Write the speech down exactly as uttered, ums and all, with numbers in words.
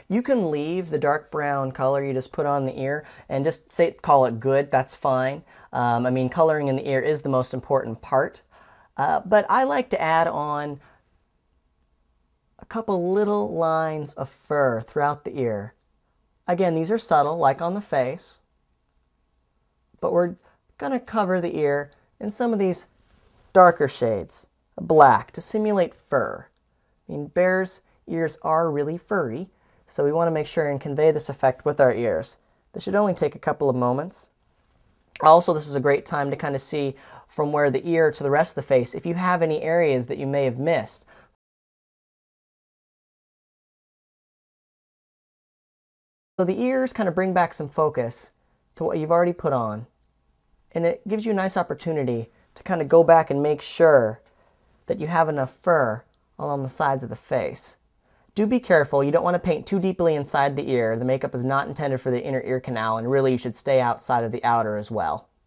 You can leave the dark brown color you just put on the ear and just say call it good. That's fine. Um, I mean, coloring in the ear is the most important part. Uh, but I like to add on a couple little lines of fur throughout the ear. Again, these are subtle, like on the face, but we're going to cover the ear in some of these darker shades of black to simulate fur. I mean, bears' ears are really furry, so we want to make sure and convey this effect with our ears. This should only take a couple of moments. Also, this is a great time to kind of see from where the ear to the rest of the face if you have any areas that you may have missed. So the ears kind of bring back some focus to what you've already put on, and it gives you a nice opportunity to kind of go back and make sure that you have enough fur along the sides of the face. Do be careful, you don't want to paint too deeply inside the ear. The makeup is not intended for the inner ear canal, and really you should stay outside of the outer as well.